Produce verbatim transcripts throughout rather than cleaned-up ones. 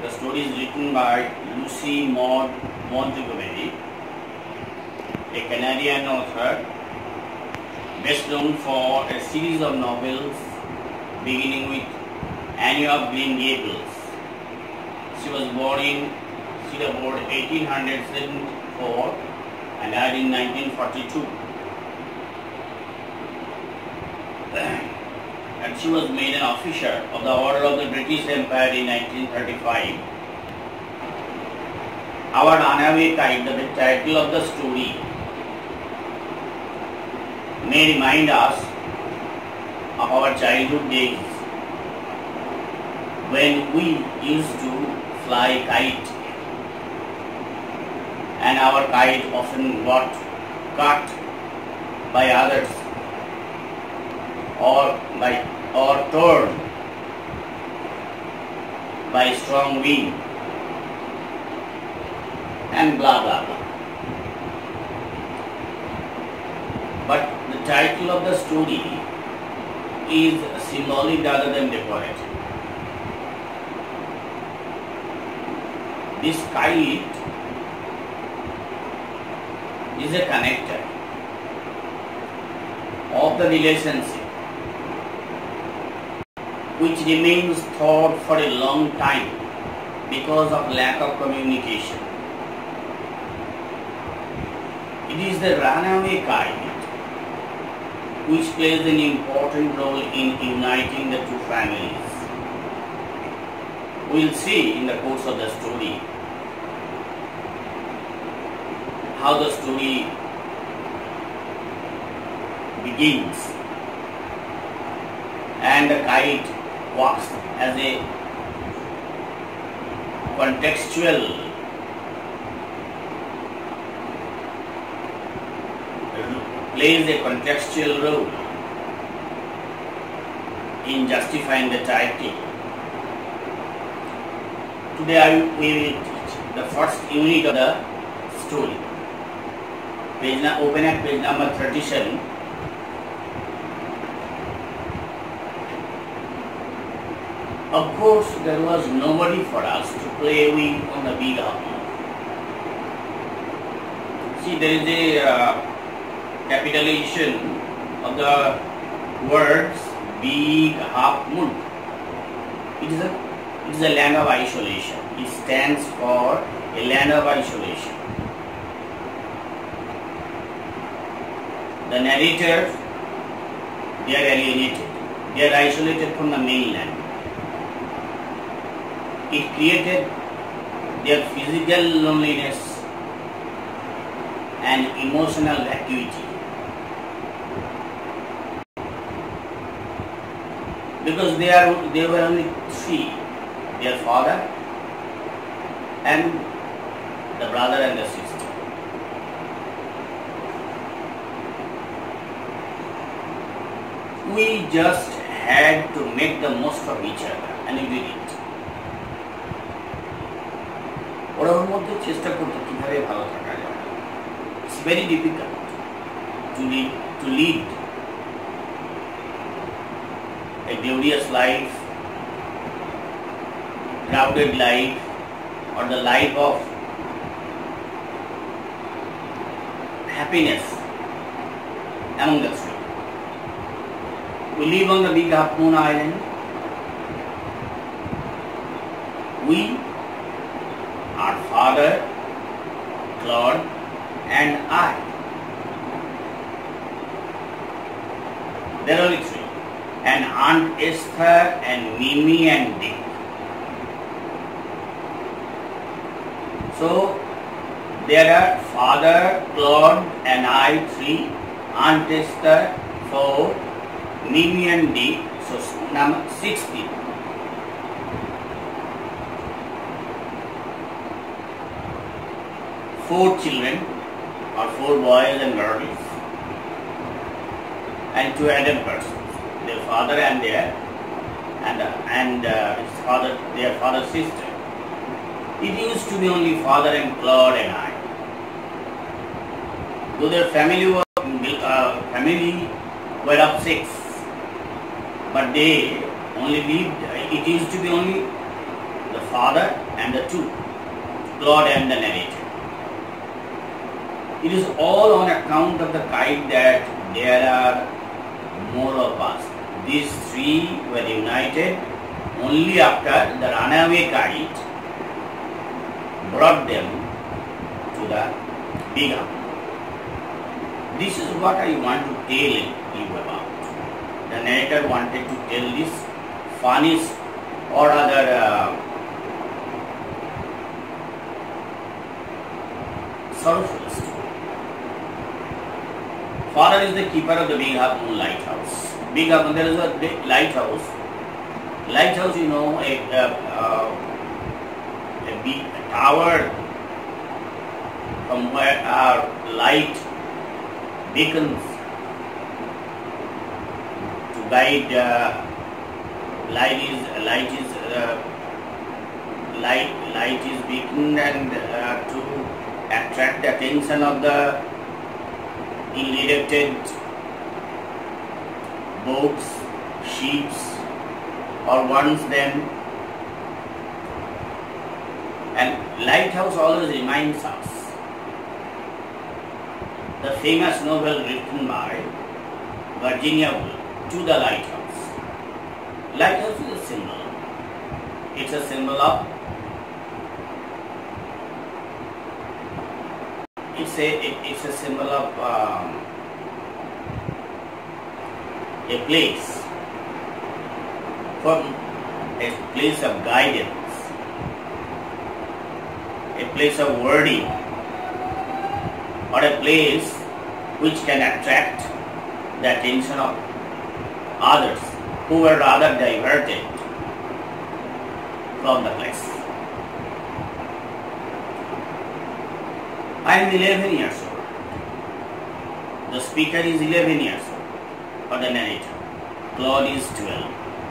The story is written by Lucy Maud Montgomery, a Canadian author, best known for a series of novels beginning with Anne of Green Gables. She was born in Cedar Fort eighteen seventy-four and died in nineteen forty-two. And she was made an officer of the Order of the British Empire in nineteen thirty-five. Our Runaway Kite, the title of the story, may remind us of our childhood days when we used to fly kite, and our kite often got cut by others or by or torn by strong wind, and blah blah blah. But the title of the story is symbolic rather than decorative. This kite is a connector of the relationship which remains thought for a long time because of lack of communication. It is the runaway kite which plays an important role in uniting the two families. We will see in the course of the story how the story begins, and the kite walks as a contextual plays a contextual role in justifying the title. Today I, we will teach the first unit of the story. Page, open at page number thirty-seven. Of course, there was nobody for us to play with on the big half moon. See, there is a uh, capitalization of the words big half moon. It is a it is a land of isolation. It stands for a land of isolation. The narrators, they are alienated. They are isolated from the mainland. It created their physical loneliness and emotional vacuity. Because they are they were only three, their father and the brother and the sister. We just had to make the most of each other, and we did it. ওর মধ্যে চেষ্টা করতে কিভাবে ভালো থাকা যায়। It's very difficult to lead to lead a glorious life, crowded life, or the life of happiness among the three. We live on the big half moon island. We, our father, Claude, and I. There are only three. And Aunt Esther and Mimi and Dick. So there are father, Claude, and I, three. Aunt Esther, four. Mimi and Dick, so number six people. Four children, or four boys and girls, and two adult persons, their father and their and uh, and uh, his father, their father's sister. It used to be only father and Claude and I. Though their family was uh, family were of six, but they only lived, it used to be only the father and the two, Claude and the narrator. It is all on account of the kite that there are more of us. These three were united only after the runaway kite brought them to the big Abu. This is what I want to tell you about. The narrator wanted to tell this funny or other uh, sorrowful story. Father is the keeper of the Big Half Moon lighthouse. Big Half Moon, there is a lighthouse. Lighthouse, you know, a, a, a big tower from where our light beacons to guide. Uh, light is light is uh, light light is beacon and uh, to attract the attention of the ill-directed boats, ships, or warns them. And lighthouse always reminds us the famous novel written by Virginia Woolf, To the Lighthouse. Lighthouse is a symbol. It's a symbol of it's a it, it's a symbol of um, a place from a place of guidance, a place of wording, or a place which can attract the attention of others who were rather diverted from the place. I am eleven years old. The speaker is eleven years old, or the narrator. Claude is twelve.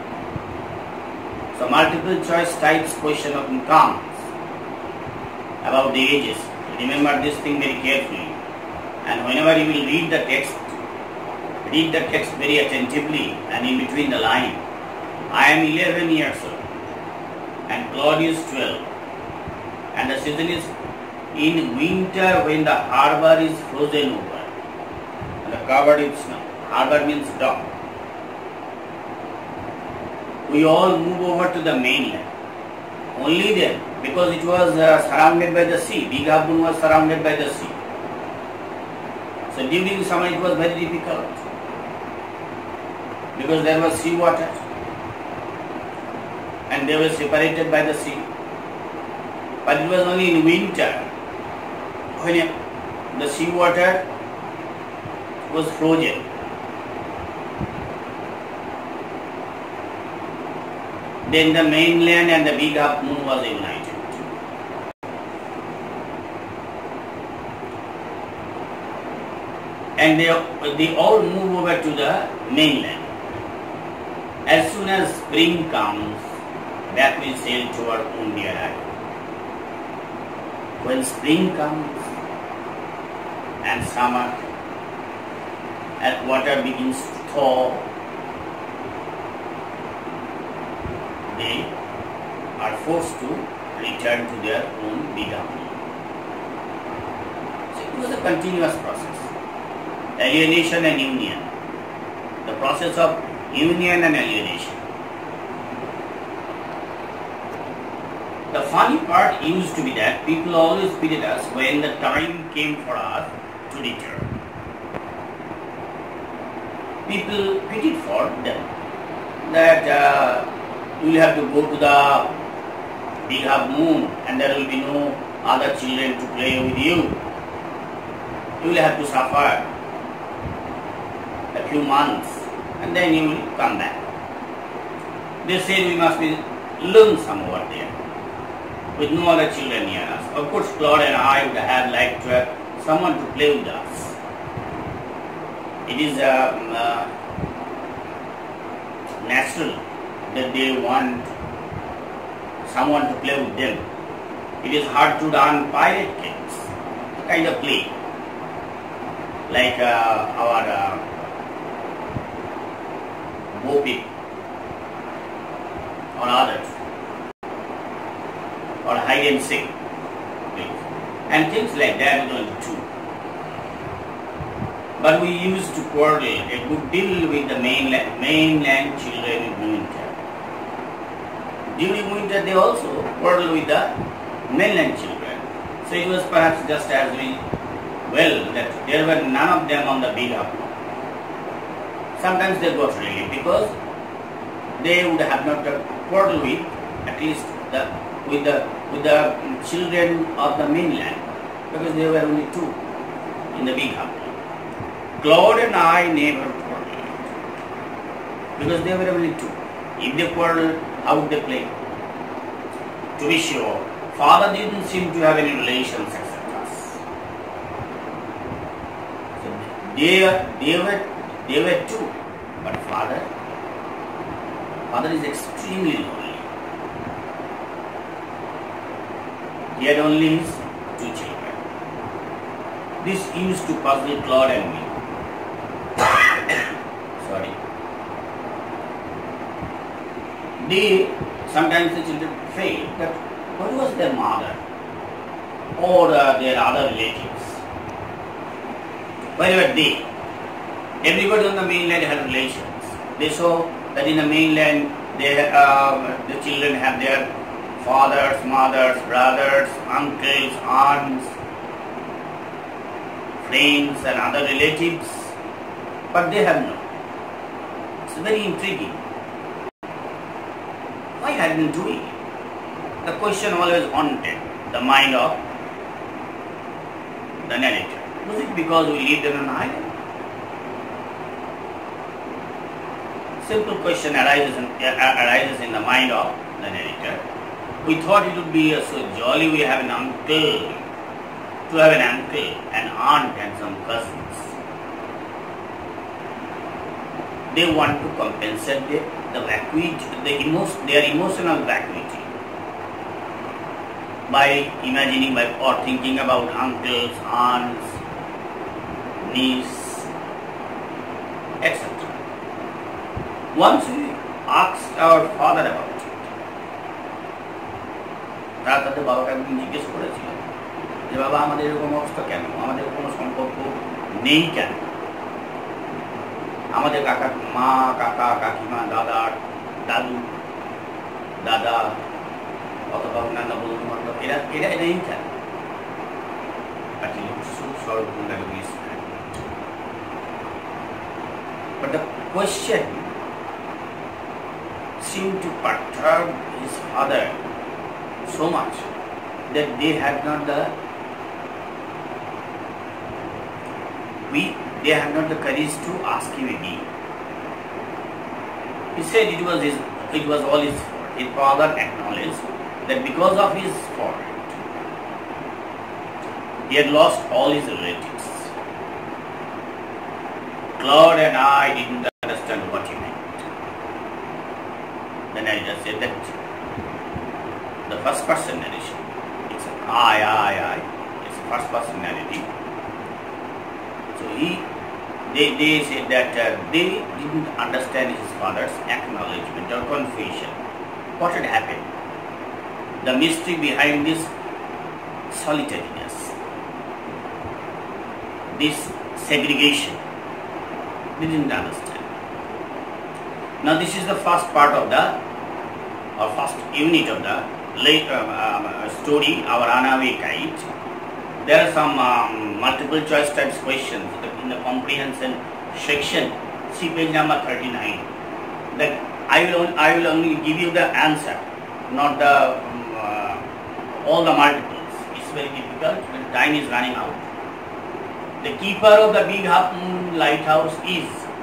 So multiple choice types question of comes about the ages. Remember this thing very carefully. And whenever you will read the text, read the text very attentively and in between the line. I am eleven years old and Claude is twelve. And the season is in winter when the harbour is frozen over and covered with snow. Harbour means dock. We all move over to the mainland. Only then, because it was uh, surrounded by the sea. Big Half Moon was surrounded by the sea. So during summer it was very difficult because there was sea water and they were separated by the sea. But it was only in winter when the sea water was frozen. Then the mainland and the Big Half Moon was united. And they, they all move over to the mainland. As soon as spring comes, back we sail toward India Island. When spring comes and summer, as water begins to thaw, they are forced to return to their own Big Half Moon. So it was a continuous process. Alienation and union. The process of union and alienation. The funny part used to be that people always pitied us when the time came for us to return. People pitied for them that uh, you will have to go to the Big Half Moon and there will be no other children to play with you. You will have to suffer a few months and then you will come back. They said we must be lonesome over there with no other children near us. Of course, Claude and I would have liked to have someone to play with us. It is uh, uh, natural that they want someone to play with them. It is hard to run pirate games, kind of play, like uh, our uh, Bo Peep or others. hide and seek, and things like that we don't do. But we used to quarrel a good deal with the mainland, mainland children in winter. During winter they also quarrel with the mainland children. So it was perhaps just as we, well, that there were none of them on the big up. Sometimes they got relief because they would have not quarreled with at least the with the with the children of the mainland, because there were only two in the big hub. Claude and I never quarreled because there were only two. If they quarreled, how would they play? To be sure, father didn't seem to have any relations except us. So they, they were they were two, but father, father is extremely lonely. He had only his two children. This used to puzzle Claude and me. Sorry. They, sometimes the children fail that what was their mother or uh, their other relatives? Where were they? Everybody on the mainland had relations. They saw that in the mainland they, uh, the children have their fathers, mothers, brothers, uncles, aunts, friends and other relatives, but they have no. It's very intriguing. Why had been doing it? The question always haunted the mind of the narrator. Was it because we lived in an island? Simple question arises in, uh, arises in the mind of the narrator. We thought it would be uh, so jolly we have an uncle, to have an uncle, an aunt and some cousins. They want to compensate the, the vacuity, the emo- their emotional vacuity by imagining by, or thinking about uncles, aunts, niece, et cetera. Once we asked our father about it, তার সাথে বাবাকে আমি জিজ্ঞেস করেছিলাম যে বাবা আমাদের এরকম অবস্থা কেন, আমাদের কোনো সম্পর্ক নেই কেন, আমাদের কাকা মা কাকা কাকিমা দাদা দাদু দাদা অথবা অন্যান্য বন্ধু বান্ধব এরা এরা নেই কেন? But the question seemed to perturb his father so much that they had not the we they had not the courage to ask him again. He said it was his it was all his fault. His father acknowledged that because of his fault he had lost all his relatives. Claude and I didn't understand what he meant. Then I just said that the first person narration, it's an I, I, I, it's a first person narrative. So he, they, they said that uh, they didn't understand his father's acknowledgement or confession. What had happened? The mystery behind this solitariness, this segregation, they didn't understand. Now this is the first part of the, or first unit of the late uh, uh, story, our runaway kite. There are some um, multiple choice types questions in the comprehension section. See page number thirty-nine. That I will only, I will only give you the answer, not the um, uh, all the multiples. It's very difficult when time is running out. The keeper of the Big Half Moon lighthouse is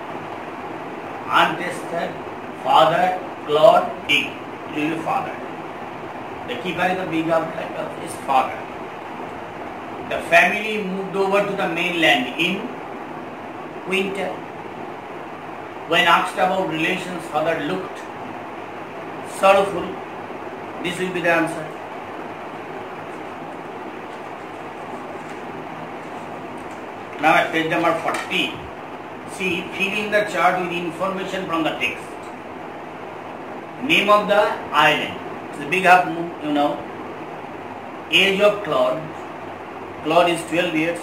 untested father Claude Dick. It will be father. The keeper of the Big Half lighthouse is father. The family moved over to the mainland in winter. When asked about relations, father looked sorrowful. This will be the answer. Now at page number forty, see, fill in the chart with information from the text. Name of the island. It's the Big Half Moon, you know. Age of Claude. Claude is twelve years.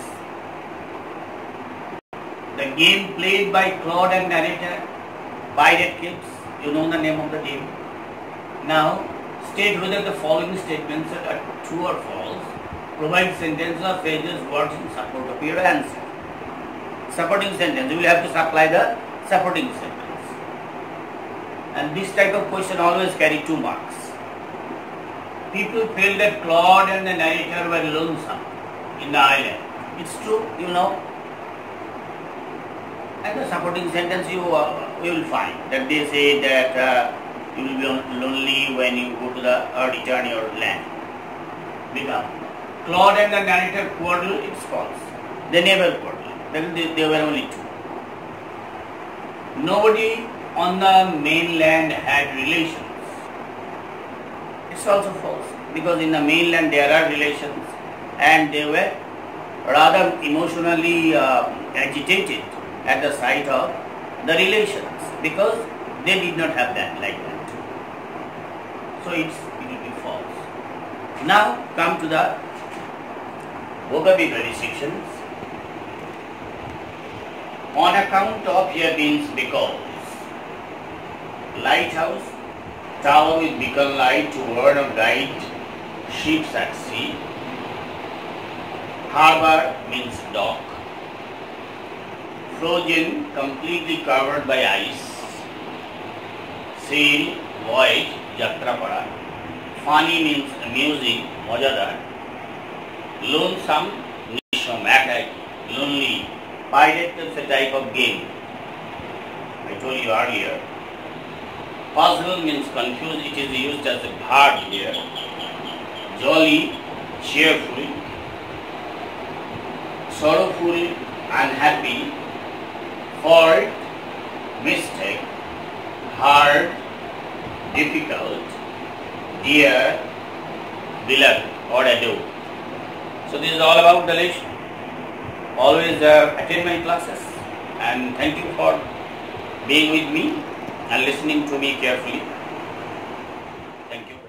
The game played by Claude and narrator, Pirate Kids. You know the name of the game. Now, state whether the following statements are true or false. Provide sentences or phrases, words in support of your answer. Supporting sentence. You will have to supply the supporting sentence. And this type of question always carry two marks. People feel that Claude and the narrator were lonesome in the island. It's true, you know. And the supporting sentence you, uh, you will find that they say that uh, you will be lonely when you go to the or return your land. Become Claude and the narrator quarrel, it's false. They never quarrel. They, they were only two. Nobody on the mainland had relations. It's also false, because in the mainland there are relations and they were rather emotionally uh, agitated at the sight of the relations, because they did not have that like that. So it's, it will be false. Now come to the vocabulary sections. On account of here means because. Lighthouse, tower with beacon light to word of guide ships at sea. Harbor means dock. Frozen, completely covered by ice. Sail, voyage, Jatrapada. Funny means amusing, Mojadar. Lonesome, Nisham, act lonely. Pirate is a type of game. I told you earlier. Puzzle means confused, it is used as a verb here. Jolly, cheerful. Sorrowful, unhappy. Fault, mistake. Hard, difficult. Dear, beloved or adored. So this is all about the lesson. Always uh, attend my classes, and thank you for being with me and listening to me carefully. Thank you.